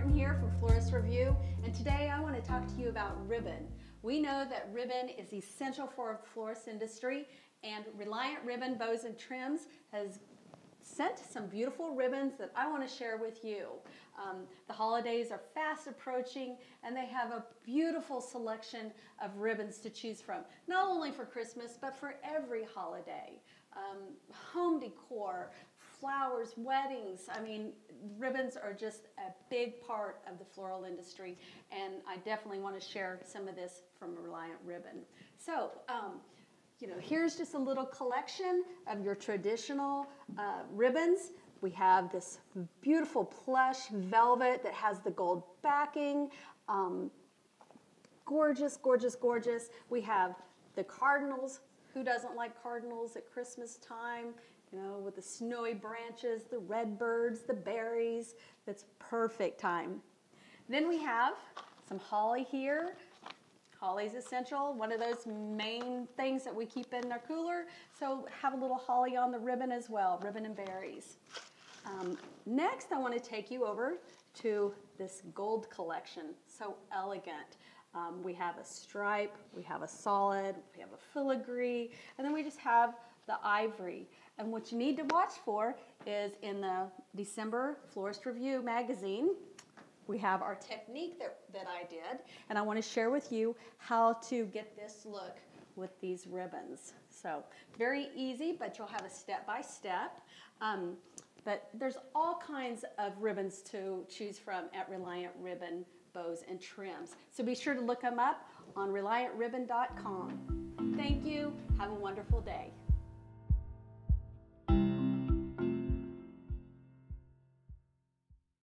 Martin here from Florist Review, and today I want to talk to you about ribbon. We know that ribbon is essential for the florist industry, and Reliant Ribbon Bows and Trims has sent some beautiful ribbons that I want to share with you. The holidays are fast approaching, and they have a beautiful selection of ribbons to choose from, not only for Christmas but for every holiday. Home decor, flowers, weddings. I mean, ribbons are just a big part of the floral industry, and I definitely want to share some of this from Reliant Ribbon. So, here's just a little collection of your traditional ribbons. We have this beautiful plush velvet that has the gold backing. Gorgeous, gorgeous, gorgeous. We have the cardinals. Who doesn't like cardinals at Christmas time? With the snowy branches, the red birds, the berries. That's perfect time. Then we have some holly here. Holly's essential, one of those main things that we keep in our cooler. So have a little holly on the ribbon as well, ribbon and berries. Next, I want to take you over to this gold collection. So elegant. We have a stripe, we have a solid, we have a filigree, and then we just have the ivory. And what you need to watch for is in the December Florist Review magazine, we have our technique that I did, and I want to share with you how to get this look with these ribbons. So very easy, but you'll have a step-by-step. But there's all kinds of ribbons to choose from at Reliant Ribbon Bows and Trims. So be sure to look them up on ReliantRibbon.com. Thank you. Have a wonderful day.